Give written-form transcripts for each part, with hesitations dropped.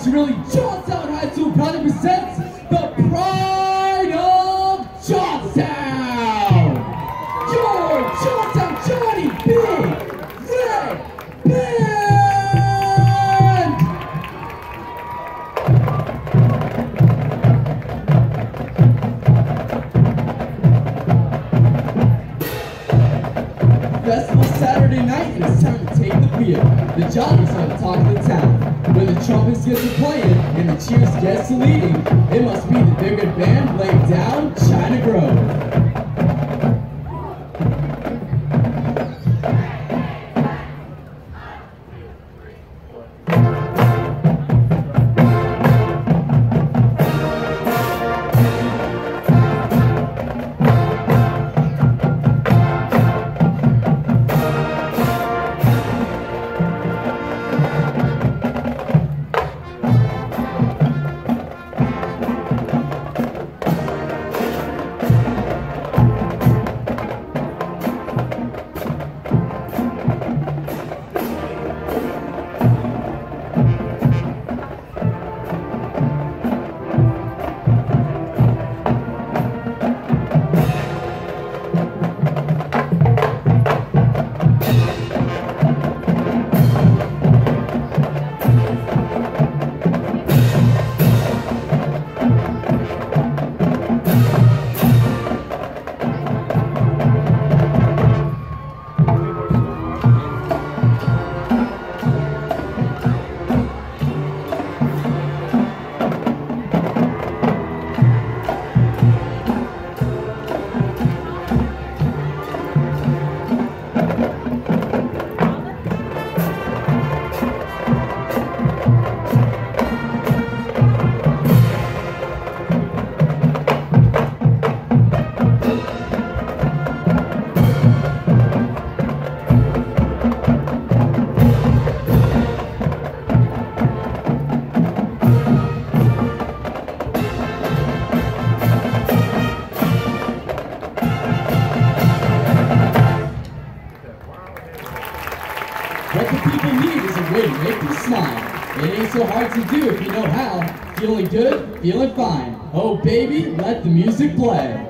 aren't you really? Johnstown High School proudly presents the Pride of Johnstown! Your Johnstown Johnny Big Red Band! Festival Saturday night, and it's time to take the field. The Johnnies are the talk of the town. When the trumpets get to playing and the cheers get to leading, it must be the bigger band laid down China Grove. What the people need is a way to make them smile. It ain't so hard to do if you know how. Feeling good, feeling fine. Oh baby, let the music play.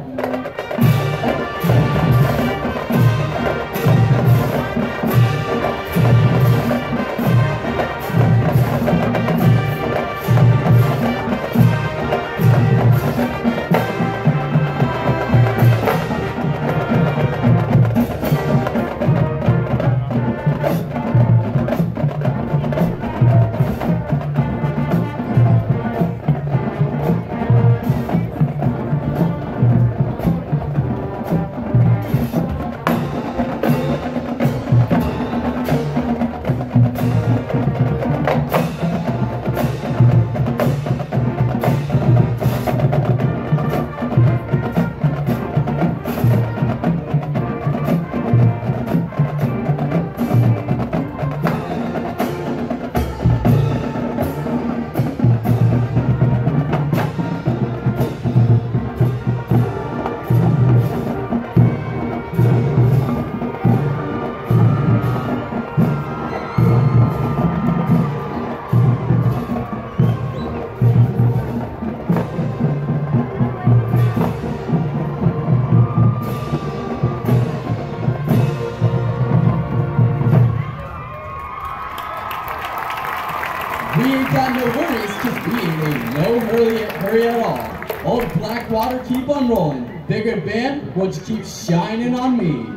We ain't got no worries, cause we ain't in no hurry at all. Old Blackwater, keep on rolling. Bigger band, won't you keep shining on me?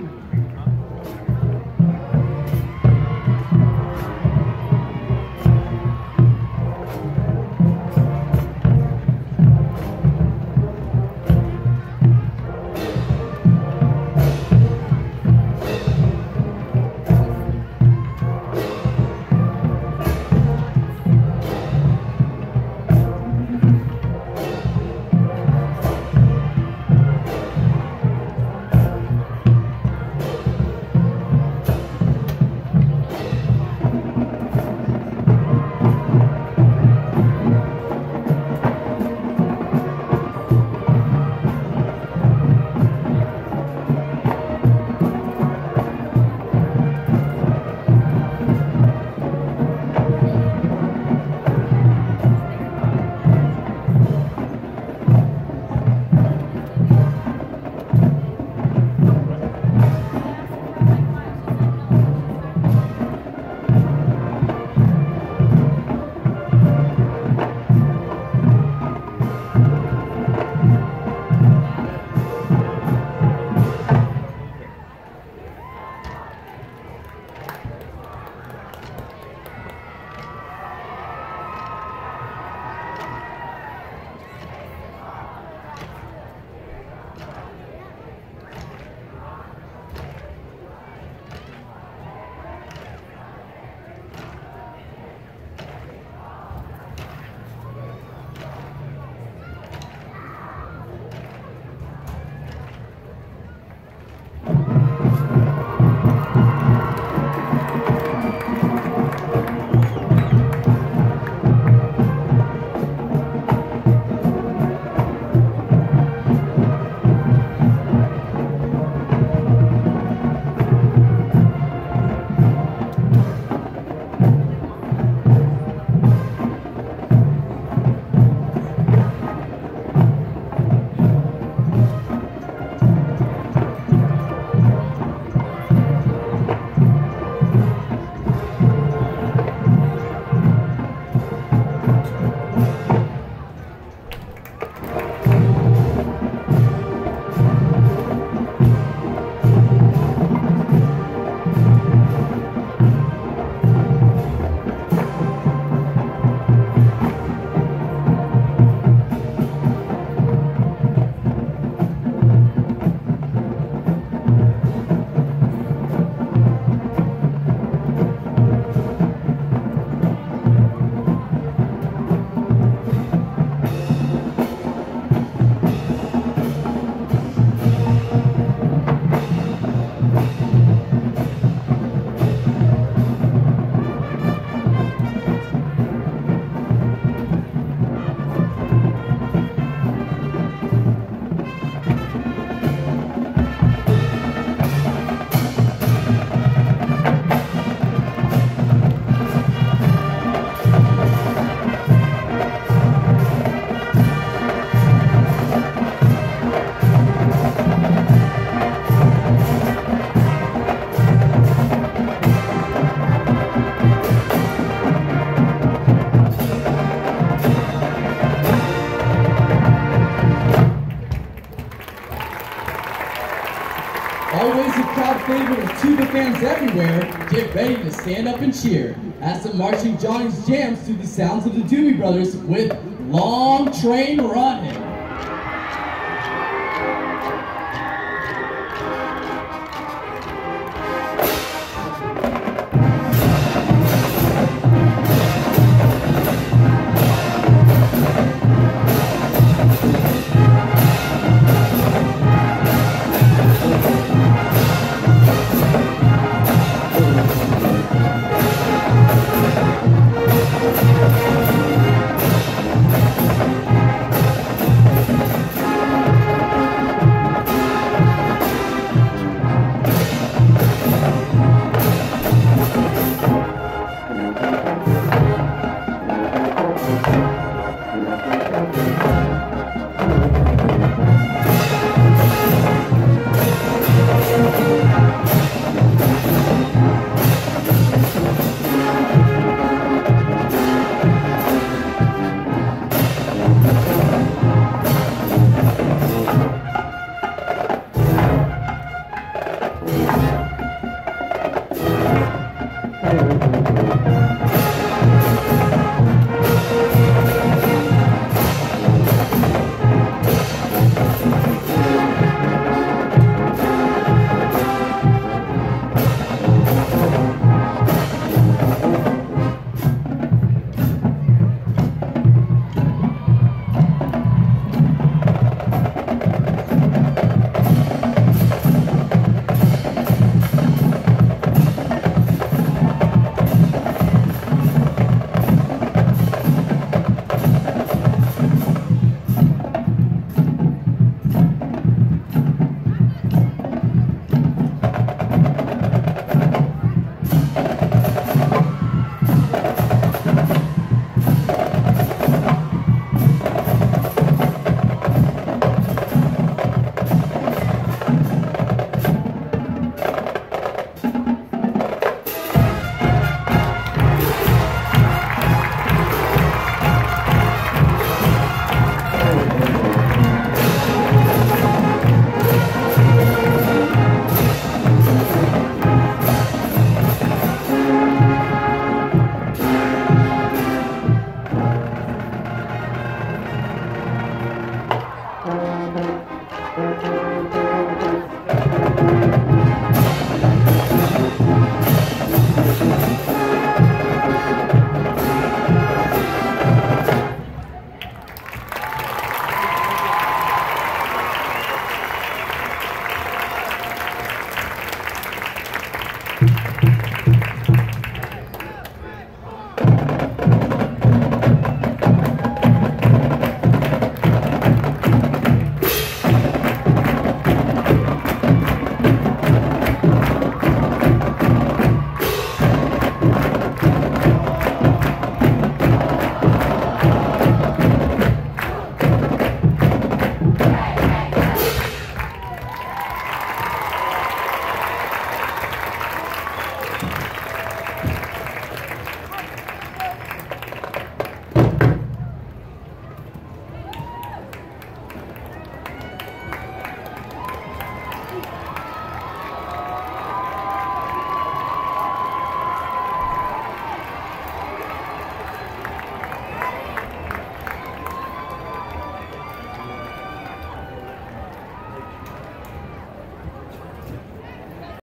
fans everywhere, get ready to stand up and cheer as the marching Johnnies jams to the sounds of the Doobie Brothers with Long Train Running.